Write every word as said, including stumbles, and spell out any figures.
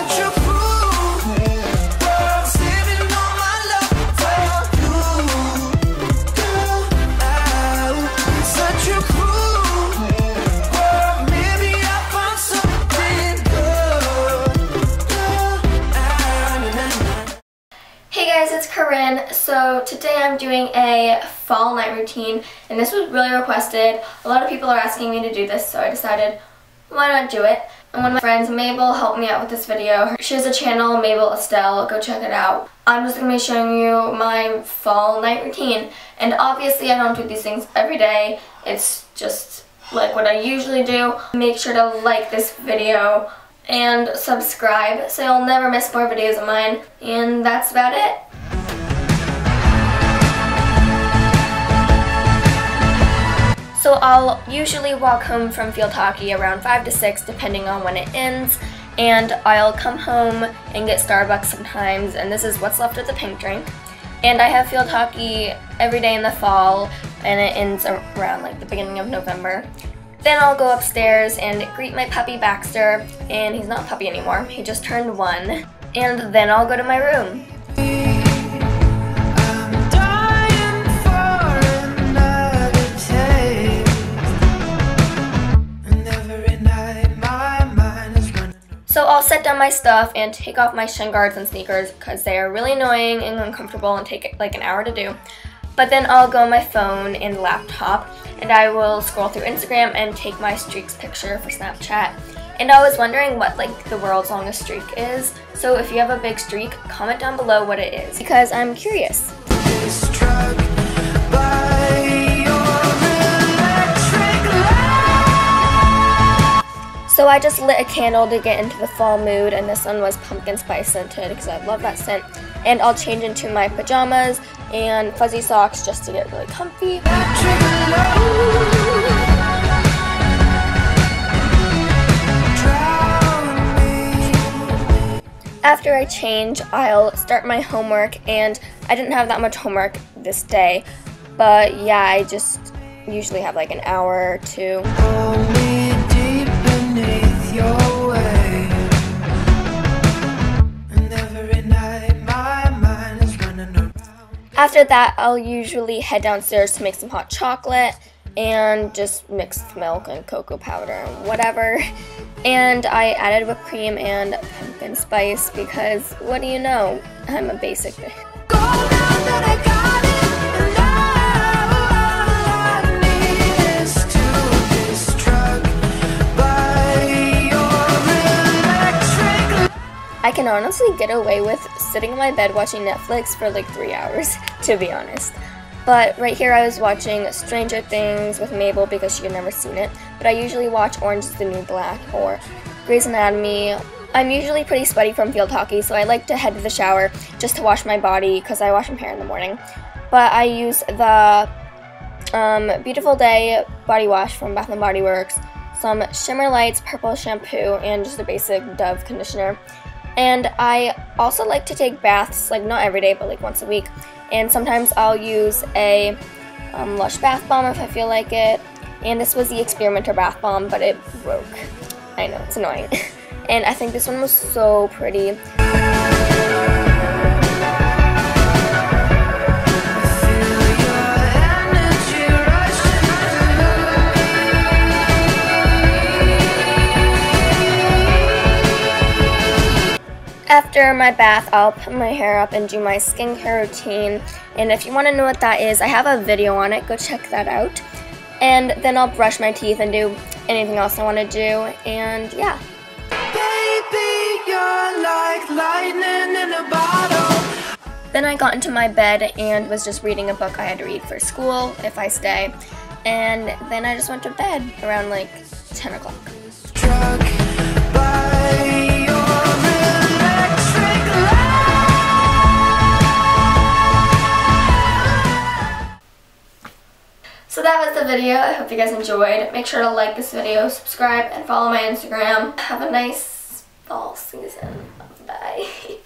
such a fool, girl, saving all my love for you, girl. I'm such a fool, girl. Maybe I found something good, girl. Ah, na, na, na. Hey guys, it's Corinne. So today I'm doing a fall night routine, and this was really requested. A lot of people are asking me to do this, so I decided, why not do it? And one of my friends, Mabel, helped me out with this video. She has a channel, Mabel Estelle. Go check it out. I'm just going to be showing you my fall night routine. And obviously I don't do these things every day. It's just like what I usually do. Make sure to like this video and subscribe so you'll never miss more videos of mine. And that's about it. So I'll usually walk home from field hockey around five to six depending on when it ends, and I'll come home and get Starbucks sometimes, and this is what's left of the pink drink. And I have field hockey every day in the fall, and it ends around like the beginning of November. Then I'll go upstairs and greet my puppy Baxter, and he's not a puppy anymore, he just turned one. And then I'll go to my room. So I'll set down my stuff and take off my shin guards and sneakers because they are really annoying and uncomfortable and take like an hour to do. But then I'll go on my phone and laptop, and I will scroll through Instagram and take my streaks picture for Snapchat. And I was wondering what like the world's longest streak is. So if you have a big streak, comment down below what it is because I'm curious. So I just lit a candle to get into the fall mood, and this one was pumpkin spice scented because I love that scent. And I'll change into my pajamas and fuzzy socks just to get really comfy. After I change, I'll start my homework, and I didn't have that much homework this day, but yeah, I just usually have like an hour or two. Your way. And every night my mind is running around. After that, I'll usually head downstairs to make some hot chocolate and just mixed milk and cocoa powder and whatever. And I added whipped cream and pumpkin spice because what do you know? I'm a basic bitch. I can honestly get away with sitting in my bed watching Netflix for like three hours, to be honest. But right here I was watching Stranger Things with Mabel because she had never seen it. But I usually watch Orange is the New Black or Grey's Anatomy. I'm usually pretty sweaty from field hockey, so I like to head to the shower just to wash my body because I wash my hair in the morning. But I use the um, Beautiful Day body wash from Bath and Body Works, some Shimmer Lights purple shampoo, and just a basic Dove conditioner. And I also like to take baths, like not every day, but like once a week. And sometimes I'll use a um, Lush bath bomb if I feel like it. And this was the Experimenter bath bomb, but it broke. I know, it's annoying. And I think this one was so pretty. After my bath, I'll put my hair up and do my skincare routine. And if you want to know what that is, I have a video on it. Go check that out. And then I'll brush my teeth and do anything else I want to do. And yeah. Baby, you're like lightning in a bottle. Then I got into my bed and was just reading a book I had to read for school if I stay. And then I just went to bed around like ten o'clock. Struck by So that was the video. I hope you guys enjoyed. Make sure to like this video, subscribe, and follow my Instagram. Have a nice fall season. Bye.